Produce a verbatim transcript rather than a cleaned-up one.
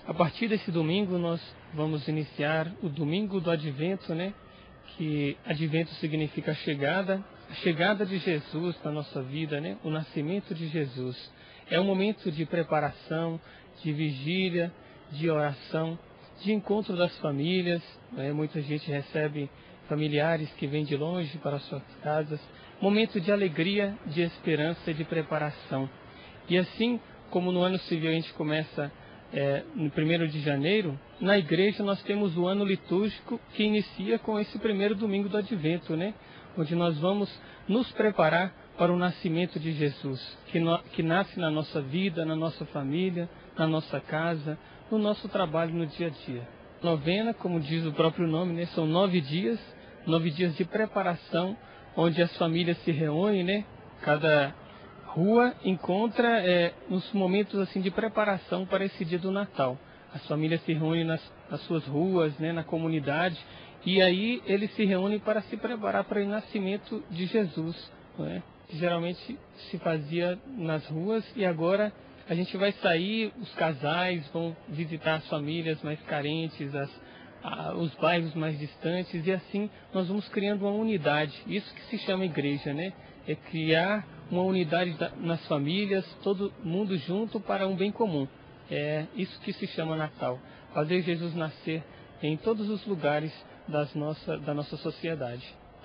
A partir desse domingo nós vamos iniciar o domingo do Advento, né? Que Advento significa chegada, a chegada de Jesus na nossa vida, né? O nascimento de Jesus. É um momento de preparação, de vigília, de oração, de encontro das famílias, né? Muita gente recebe familiares que vêm de longe para suas casas. Momento de alegria, de esperança e de preparação. E assim como no ano civil a gente começa é, no primeiro de janeiro, na igreja nós temos o ano litúrgico que inicia com esse primeiro domingo do Advento, né? Onde nós vamos nos preparar para o nascimento de Jesus, que, no, que nasce na nossa vida, na nossa família, na nossa casa, no nosso trabalho no dia a dia. Novena, como diz o próprio nome, né? São nove dias, nove dias de preparação, onde as famílias se reúnem, né? Cada rua encontra é, uns momentos assim de preparação para esse dia do Natal. As famílias se reúnem nas, nas suas ruas, né, na comunidade, e aí eles se reúnem para se preparar para o nascimento de Jesus, né, que geralmente se fazia nas ruas, e agora a gente vai sair, os casais vão visitar as famílias mais carentes, as, a, os bairros mais distantes, e assim nós vamos criando uma unidade. Isso que se chama igreja, né? É criar uma unidade da, nas famílias, todo mundo junto para um bem comum. É isso que se chama Natal. Fazer Jesus nascer em todos os lugares das nossa, da nossa sociedade.